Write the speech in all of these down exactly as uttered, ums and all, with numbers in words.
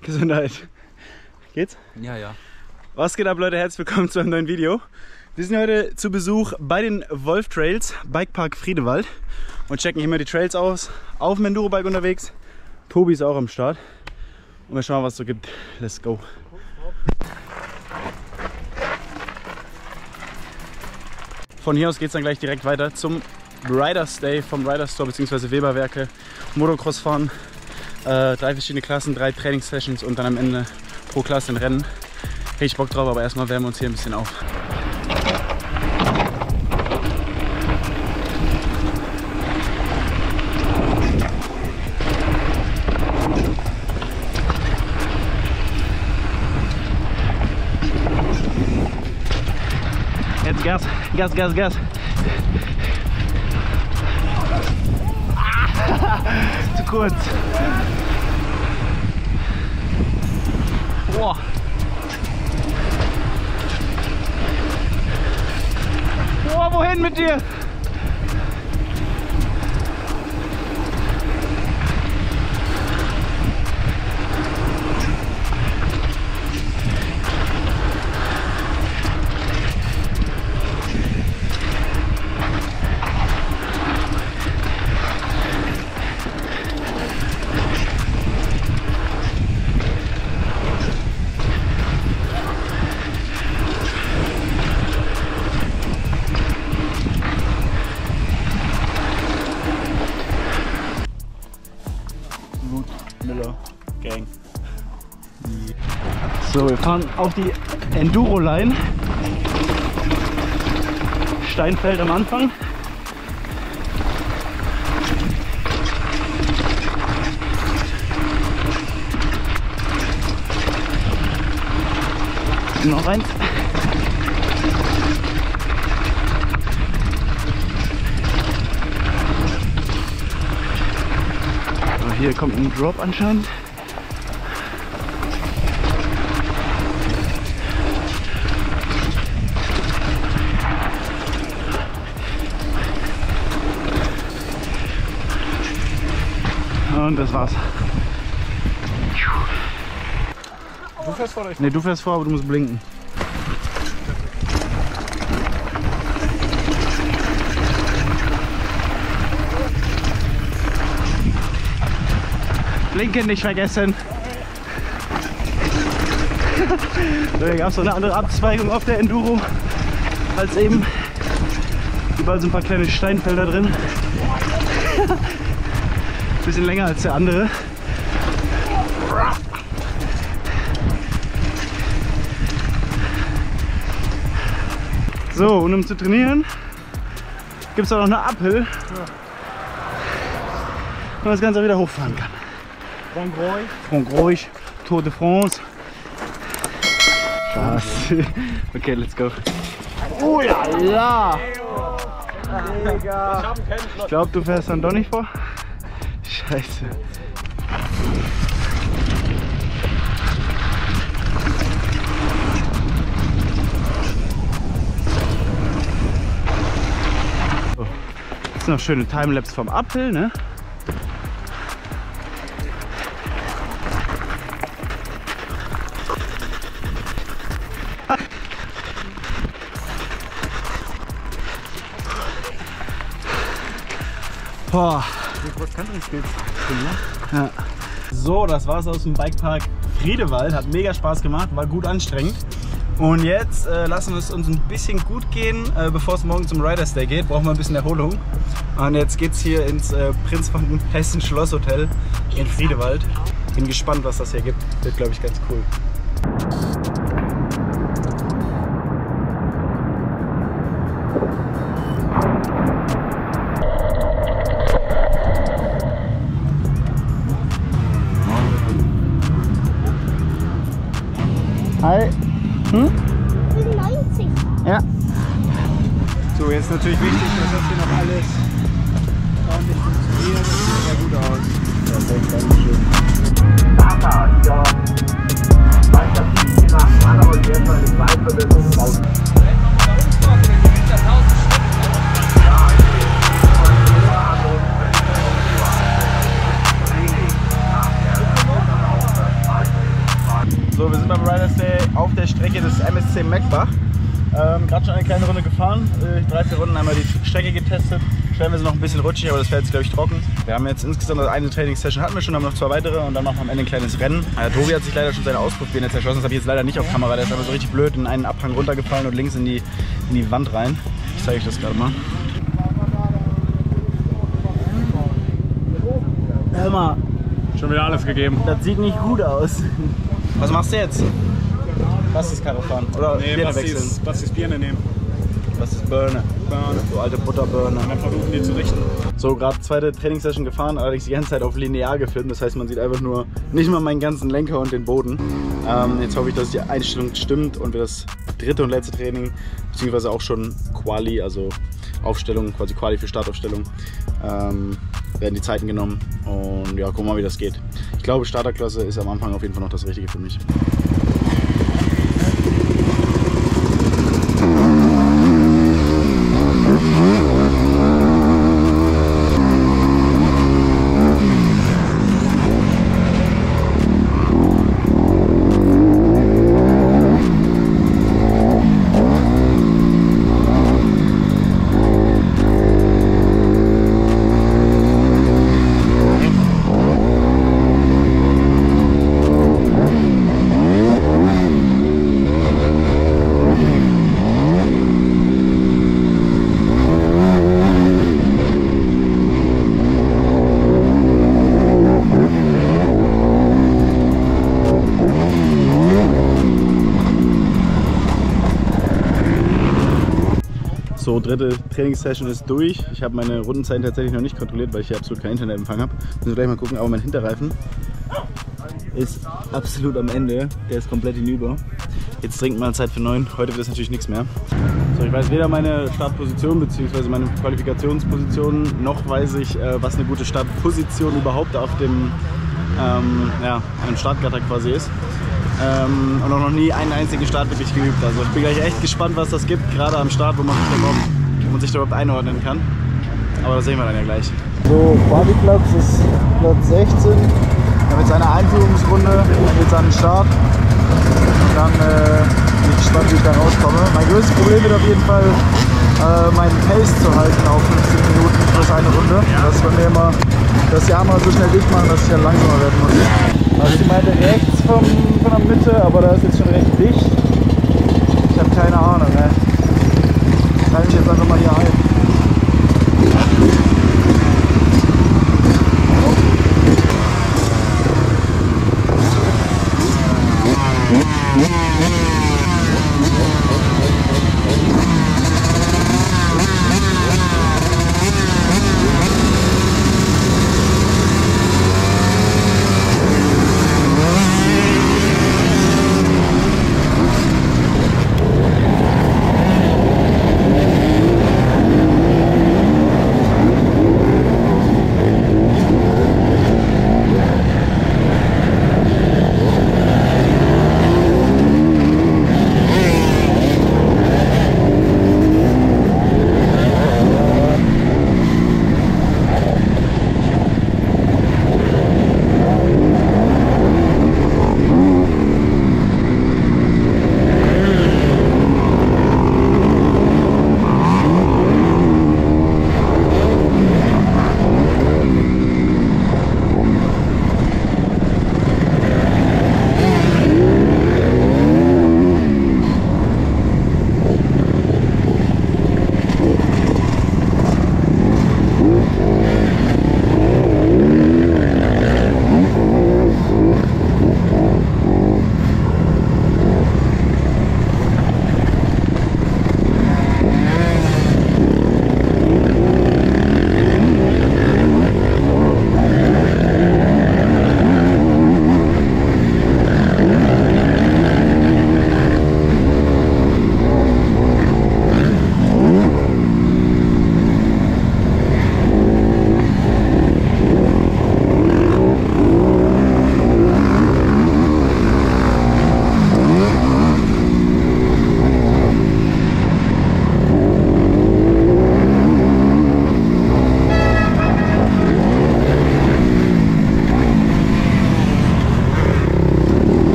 Gesundheit. Geht's? Ja, ja. Was geht ab, Leute? Herzlich willkommen zu einem neuen Video. Wir sind heute zu Besuch bei den Wolf Trails, Bikepark Friedewald, und checken hier mal die Trails aus. Auf dem Enduro-Bike unterwegs. Tobi ist auch am Start. Und wir schauen, was es so gibt. Let's go. Von hier aus geht es dann gleich direkt weiter zum Riders Day vom Riders Store bzw. Weberwerke. Motocross fahren, äh, drei verschiedene Klassen, drei Trainingssessions und dann am Ende pro Klasse ein Rennen. Richtig Bock drauf, aber erstmal wärmen wir uns hier ein bisschen auf. Jetzt Gas, Gas, Gas, Gas. Zu kurz. Boah. Boah, wohin mit dir? Miller Gang. So, wir fahren auf die Enduro-Line. Steinfeld am Anfang. Noch eins. Hier kommt ein Drop anscheinend. Und das war's. Du fährst vor, oder ich? Ne, du fährst vor, aber du musst blinken. Blinken nicht vergessen. So, hier gab es so eine andere Abzweigung auf der Enduro als eben. Überall sind ein paar kleine Steinfelder drin. Bisschen länger als der andere. So, und um zu trainieren gibt es auch noch eine Uphill, wo man das Ganze wieder hochfahren kann. Frankreich. Frankreich, Tour de France. Spaß. Okay, let's go. Oh ja, ja. Ich glaube, du fährst dann doch nicht vor. Scheiße. So. Das ist noch schöne Timelapse vom Uphill, ne? Boah. Ja. So, das war's aus dem Bikepark Friedewald. Hat mega Spaß gemacht, war gut anstrengend. Und jetzt äh, lassen wir es uns ein bisschen gut gehen, äh, bevor es morgen zum Riders Day geht. Brauchen wir ein bisschen Erholung. Und jetzt geht's hier ins äh, Prinz von Hessen Schlosshotel in Friedewald. Bin gespannt, was das hier gibt. Wird, glaube ich, ganz cool. Hi. Hm? neunzig. Ja. So, jetzt natürlich wichtig, dass das hier noch alles ordentlich funktioniert. Das sieht sehr gut aus. Perfekt, Dankeschön. Tata, ja. Meisterschaft nach Mann, aber jetzt mal eine Zweitverbindung raus. am Riders Day auf der Strecke des M S C Meckbach. Ähm, Gerade schon eine kleine Runde gefahren, äh, drei, vier Runden einmal die Strecke getestet. Stellenweise noch ein bisschen rutschig, aber das fährt jetzt glaube ich trocken. Wir haben jetzt insgesamt eine Trainingssession hatten wir schon, haben noch zwei weitere und dann machen wir am Ende ein kleines Rennen. Äh, Tobi hat sich leider schon seine Auspuffbirne zerschossen, das habe ich jetzt leider nicht auf Kamera. Der ist aber so richtig blöd in einen Abhang runtergefallen und links in die, in die Wand rein. Ich zeige euch das gerade mal. Hör mal. Schon wieder alles gegeben. Das sieht nicht gut aus. Was machst du jetzt? Was ist Karre fahren? Oder nee, Birne was wechseln? Ist, was ist Birne nehmen? Was ist Birne? Birne. So alte Butterbirne. Und dann versuchen die zu richten. So, gerade zweite Trainingssession gefahren, allerdings die ganze Zeit auf linear gefilmt. Das heißt, man sieht einfach nur nicht mal meinen ganzen Lenker und den Boden. Ähm, jetzt hoffe ich, dass die Einstellung stimmt und wir das dritte und letzte Training, beziehungsweise auch schon Quali, also Aufstellung, quasi Quali für Startaufstellung, ähm, werden die Zeiten genommen und ja, gucken wir mal, wie das geht. Ich glaube, Starterklasse ist am Anfang auf jeden Fall noch das Richtige für mich. So, dritte Trainingssession ist durch. Ich habe meine Rundenzeiten tatsächlich noch nicht kontrolliert, weil ich hier absolut kein Internetempfang habe. Müssen wir gleich mal gucken, aber mein Hinterreifen ist absolut am Ende. Der ist komplett hinüber. Jetzt trinkt mal Zeit für neun. Heute wird es natürlich nichts mehr. So, ich weiß weder meine Startposition bzw. meine Qualifikationsposition, noch weiß ich, äh, was eine gute Startposition überhaupt auf dem ähm, ja, einem Startgatter quasi ist. Ähm, und auch noch nie einen einzigen Start wirklich geübt. Also ich bin gleich echt gespannt, was das gibt, gerade am Start, wo man sich da überhaupt, wo man sich da überhaupt einordnen kann. Aber das sehen wir dann ja gleich. So, Quali-Platz ist Platz sechzehn. Wir haben jetzt eine Einführungsrunde, dann geht es an den Start. Und dann äh, bin ich gespannt, wie ich da rauskomme. Mein größtes Problem wird auf jeden Fall, äh, meinen Pace zu halten auf fünfzehn Minuten plus eine Runde. Das ist bei mir immer, dass die Arme so schnell dicht machen, dass ich dann langsamer werden muss. Also ich meinte rechts vom, von der Mitte, aber da ist jetzt schon recht dicht. Ich habe keine Ahnung, ne? Ich halte mich jetzt einfach mal hier ein.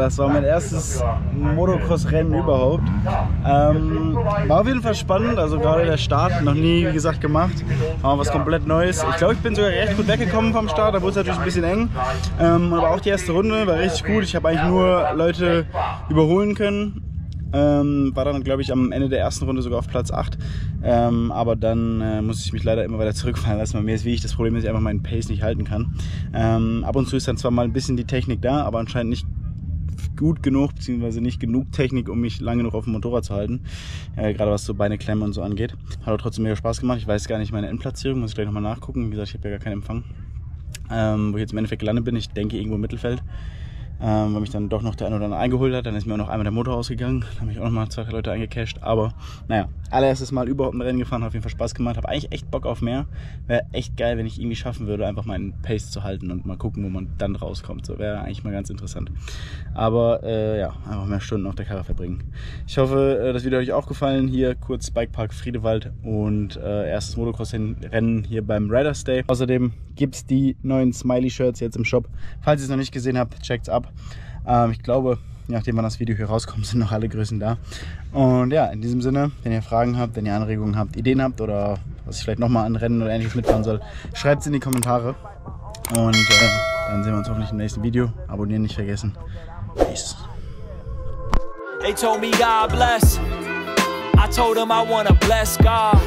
das war mein erstes Motocross-Rennen überhaupt. Ähm, war auf jeden Fall spannend, also gerade der Start, noch nie, wie gesagt, gemacht. War was komplett Neues. Ich glaube, ich bin sogar recht gut weggekommen vom Start, da wurde es natürlich ein bisschen eng. Ähm, aber auch die erste Runde war richtig gut. Ich habe eigentlich nur Leute überholen können. Ähm, war dann, glaube ich, am Ende der ersten Runde sogar auf Platz acht. Ähm, aber dann äh, musste ich mich leider immer weiter zurückfallen lassen. Bei mir ist wie ich das Problem, dass ich einfach meinen Pace nicht halten kann. Ähm, ab und zu ist dann zwar mal ein bisschen die Technik da, aber anscheinend nicht gut genug, beziehungsweise nicht genug Technik, um mich lange genug auf dem Motorrad zu halten. Äh, gerade was so Beine klemmen und so angeht. Hat aber trotzdem mega Spaß gemacht. Ich weiß gar nicht meine Endplatzierung, muss ich gleich nochmal nachgucken. Wie gesagt, ich habe ja gar keinen Empfang. Ähm, wo ich jetzt im Endeffekt gelandet bin, ich denke irgendwo im Mittelfeld. Ähm, weil mich dann doch noch der eine oder andere eingeholt hat. Dann ist mir auch noch einmal der Motor ausgegangen. Dann habe ich auch noch mal zwei, drei Leute eingecasht. Aber naja, allererstes Mal überhaupt ein Rennen gefahren, hat auf jeden Fall Spaß gemacht. Habe eigentlich echt Bock auf mehr. Wäre echt geil, wenn ich irgendwie schaffen würde, einfach meinen Pace zu halten und mal gucken, wo man dann rauskommt. So wäre eigentlich mal ganz interessant. Aber äh, ja, einfach mehr Stunden auf der Karre verbringen. Ich hoffe, das Video hat euch auch gefallen. Hier kurz Bikepark Friedewald und äh, erstes Motocross-Rennen hier beim Riders Day. Außerdem gibt es die neuen Smiley-Shirts jetzt im Shop. Falls ihr es noch nicht gesehen habt, checkt's ab. Ähm, ich glaube, je nachdem wann das Video hier rauskommt, sind noch alle Größen da. Und ja, in diesem Sinne, wenn ihr Fragen habt, wenn ihr Anregungen habt, Ideen habt oder was ich vielleicht nochmal an Rennen oder ähnliches mitfahren soll, schreibt es in die Kommentare. Und äh, dann sehen wir uns hoffentlich im nächsten Video. Abonnieren nicht vergessen. Peace. They told me God bless. I told them I want a bless God.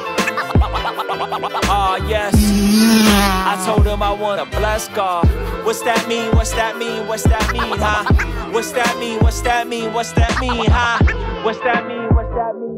Ah, uh, yes. I told him I want a bless God. What's that mean? What's that mean? What's that mean, huh? What's that mean? What's that mean? What's that mean, huh? What's that mean? What's that mean?